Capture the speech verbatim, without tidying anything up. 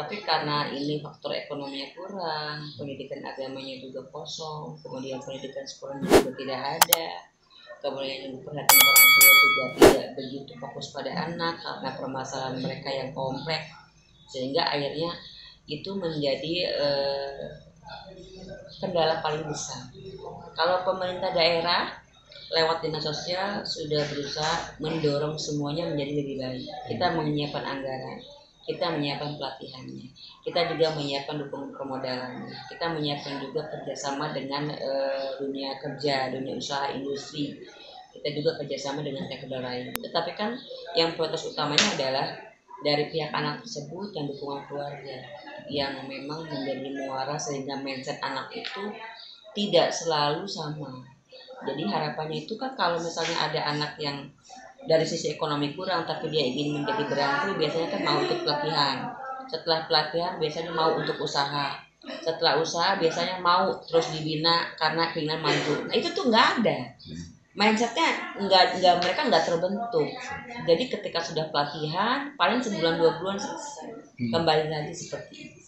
Tapi karena ini faktor ekonominya kurang, pendidikan agamanya juga kosong, kemudian pendidikan sekolahnya juga tidak ada, kemudian perhatian orang tua juga tidak begitu fokus pada anak karena permasalahan mereka yang kompleks, sehingga akhirnya itu menjadi eh, kendala paling besar. Kalau pemerintah daerah lewat dinas sosial sudah berusaha mendorong semuanya menjadi lebih baik. Kita menyiapkan anggaran, kita menyiapkan pelatihannya, kita juga menyiapkan dukungan permodalan, kita menyiapkan juga kerjasama dengan e, dunia kerja, dunia usaha, industri, kita juga kerjasama dengan stakeholder lain. Tetapi kan yang prioritas utamanya adalah dari pihak anak tersebut dan dukungan keluarga yang memang menjadi muara sehingga mindset anak itu tidak selalu sama. Jadi harapannya itu kan kalau misalnya ada anak yang dari sisi ekonomi kurang tapi dia ingin menjadi berani, biasanya kan mau ikut pelatihan. Setelah pelatihan biasanya mau untuk usaha. Setelah usaha biasanya mau terus dibina karena keinginan maju. Nah itu tuh nggak ada. Mindsetnya nggak nggak mereka nggak terbentuk. Jadi ketika sudah pelatihan paling sebulan dua bulan selesai. Kembali lagi seperti itu.